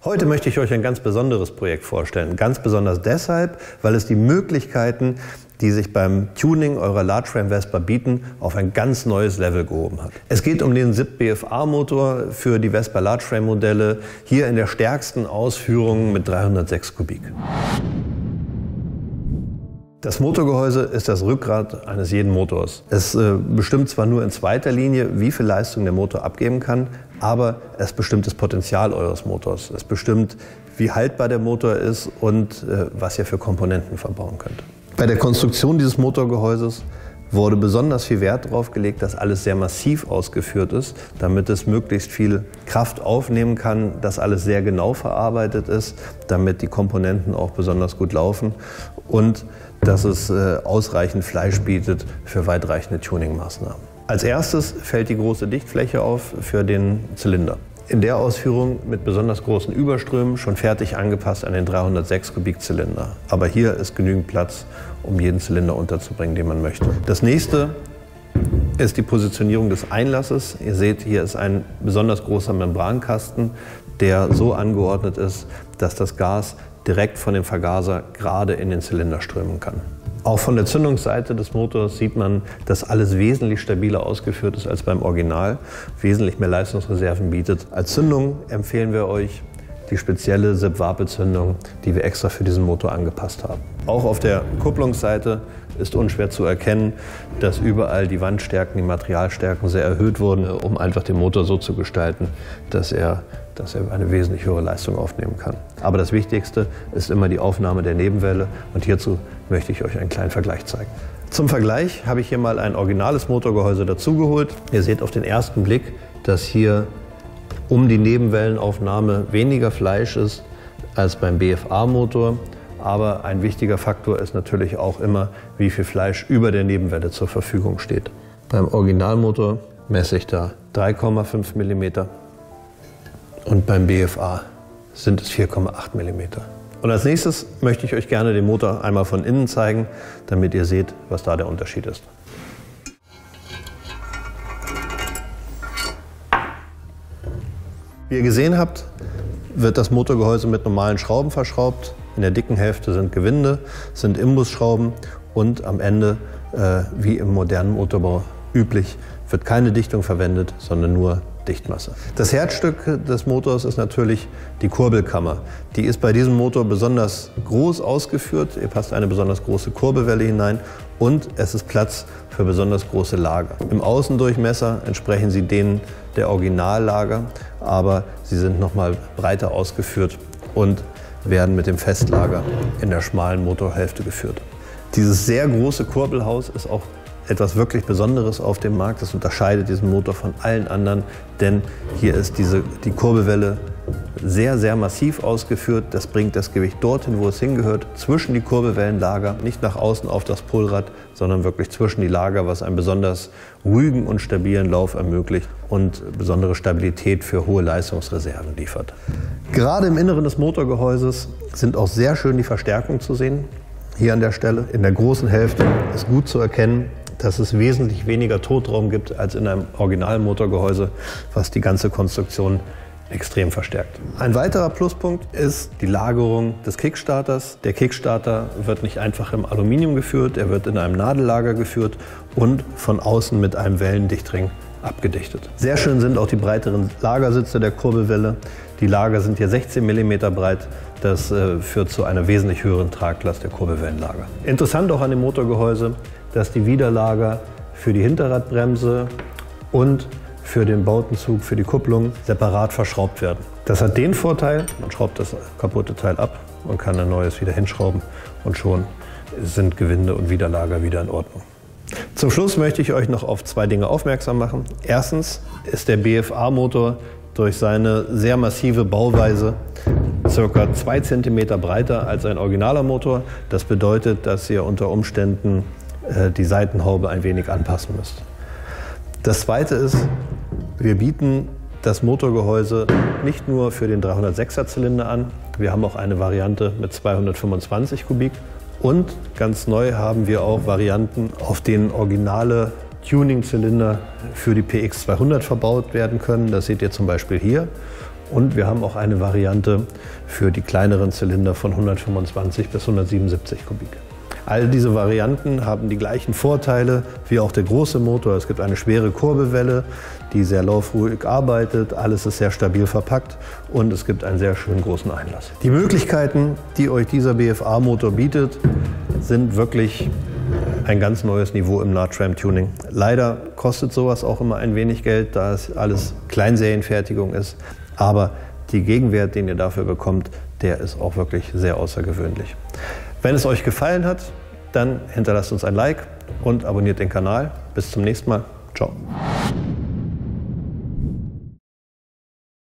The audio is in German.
Heute möchte ich euch ein ganz besonderes Projekt vorstellen. Ganz besonders deshalb, weil es die Möglichkeiten, die sich beim Tuning eurer Large Frame Vespa bieten, auf ein ganz neues Level gehoben hat. Es geht um den SIP BFA-Motor für die Vespa Large Frame Modelle, hier in der stärksten Ausführung mit 306 Kubik. Das Motorgehäuse ist das Rückgrat eines jeden Motors. Es bestimmt zwar nur in zweiter Linie, wie viel Leistung der Motor abgeben kann, aber es bestimmt das Potenzial eures Motors. Es bestimmt, wie haltbar der Motor ist und was ihr für Komponenten verbauen könnt. Bei der Konstruktion dieses Motorgehäuses wurde besonders viel Wert darauf gelegt, dass alles sehr massiv ausgeführt ist, damit es möglichst viel Kraft aufnehmen kann, dass alles sehr genau verarbeitet ist, damit die Komponenten auch besonders gut laufen und dass es ausreichend Fleisch bietet für weitreichende Tuning-Maßnahmen. Als erstes fällt die große Dichtfläche auf für den Zylinder. In der Ausführung mit besonders großen Überströmen, schon fertig angepasst an den 306 Kubik Zylinder. Aber hier ist genügend Platz, um jeden Zylinder unterzubringen, den man möchte. Das nächste ist die Positionierung des Einlasses. Ihr seht, hier ist ein besonders großer Membrankasten, der so angeordnet ist, dass das Gas direkt von dem Vergaser gerade in den Zylinder strömen kann. Auch von der Zündungsseite des Motors sieht man, dass alles wesentlich stabiler ausgeführt ist als beim Original, wesentlich mehr Leistungsreserven bietet. Als Zündung empfehlen wir euch die spezielle SIP-Wape-Zündung, die wir extra für diesen Motor angepasst haben. Auch auf der Kupplungsseite ist unschwer zu erkennen, dass überall die Wandstärken, die Materialstärken sehr erhöht wurden, um einfach den Motor so zu gestalten, dass er eine wesentlich höhere Leistung aufnehmen kann. Aber das Wichtigste ist immer die Aufnahme der Nebenwelle und hierzu möchte ich euch einen kleinen Vergleich zeigen. Zum Vergleich habe ich hier mal ein originales Motorgehäuse dazugeholt. Ihr seht auf den ersten Blick, dass hier um die Nebenwellenaufnahme weniger Fleisch ist als beim BFA-Motor. Aber ein wichtiger Faktor ist natürlich auch immer, wie viel Fleisch über der Nebenwelle zur Verfügung steht. Beim Originalmotor messe ich da 3,5 mm und beim BFA sind es 4,8 mm. Und als nächstes möchte ich euch gerne den Motor einmal von innen zeigen, damit ihr seht, was da der Unterschied ist. Wie ihr gesehen habt, wird das Motorgehäuse mit normalen Schrauben verschraubt. In der dicken Hälfte sind Gewinde, sind Imbusschrauben und am Ende, wie im modernen Motorbau üblich, wird keine Dichtung verwendet, sondern nur Dichtmasse. Das Herzstück des Motors ist natürlich die Kurbelkammer. Die ist bei diesem Motor besonders groß ausgeführt. Ihr passt eine besonders große Kurbelwelle hinein und es ist Platz für besonders große Lager. Im Außendurchmesser entsprechen sie denen der Originallager, aber sie sind nochmal breiter ausgeführt und werden mit dem Festlager in der schmalen Motorhälfte geführt. Dieses sehr große Kurbelhaus ist auch etwas wirklich Besonderes auf dem Markt. Das unterscheidet diesen Motor von allen anderen, denn hier ist die Kurbelwelle sehr, sehr massiv ausgeführt. Das bringt das Gewicht dorthin, wo es hingehört, zwischen die Kurbelwellenlager, nicht nach außen auf das Polrad, sondern wirklich zwischen die Lager, was einen besonders ruhigen und stabilen Lauf ermöglicht und besondere Stabilität für hohe Leistungsreserven liefert. Gerade im Inneren des Motorgehäuses sind auch sehr schön die Verstärkungen zu sehen. Hier an der Stelle, in der großen Hälfte, ist gut zu erkennen, dass es wesentlich weniger Totraum gibt als in einem Originalmotorgehäuse, was die ganze Konstruktion extrem verstärkt. Ein weiterer Pluspunkt ist die Lagerung des Kickstarters. Der Kickstarter wird nicht einfach im Aluminium geführt, er wird in einem Nadellager geführt und von außen mit einem Wellendichtring abgedichtet. Sehr schön sind auch die breiteren Lagersitze der Kurbelwelle. Die Lager sind hier 16 mm breit. Das führt zu einer wesentlich höheren Traglast der Kurbelwellenlager. Interessant auch an dem Motorgehäuse, dass die Widerlager für die Hinterradbremse und für den Bautenzug, für die Kupplung separat verschraubt werden. Das hat den Vorteil, man schraubt das kaputte Teil ab und kann ein neues wieder hinschrauben und schon sind Gewinde und Widerlager wieder in Ordnung. Zum Schluss möchte ich euch noch auf zwei Dinge aufmerksam machen. Erstens ist der BFA-Motor durch seine sehr massive Bauweise ca. 2 cm breiter als ein originaler Motor. Das bedeutet, dass ihr unter Umständen die Seitenhaube ein wenig anpassen müsst. Das Zweite ist, wir bieten das Motorgehäuse nicht nur für den 306er Zylinder an, wir haben auch eine Variante mit 225 Kubik und ganz neu haben wir auch Varianten, auf denen originale Tuning-Zylinder für die PX200 verbaut werden können. Das seht ihr zum Beispiel hier. Und wir haben auch eine Variante für die kleineren Zylinder von 125 bis 177 Kubik. All diese Varianten haben die gleichen Vorteile wie auch der große Motor. Es gibt eine schwere Kurbelwelle, die sehr laufruhig arbeitet. Alles ist sehr stabil verpackt und es gibt einen sehr schönen großen Einlass. Die Möglichkeiten, die euch dieser BFA-Motor bietet, sind wirklich ein ganz neues Niveau im Large-Ram-Tuning. Leider kostet sowas auch immer ein wenig Geld, da es alles Kleinserienfertigung ist. Aber der Gegenwert, den ihr dafür bekommt, der ist auch wirklich sehr außergewöhnlich. Wenn es euch gefallen hat, dann hinterlasst uns ein Like und abonniert den Kanal. Bis zum nächsten Mal. Ciao.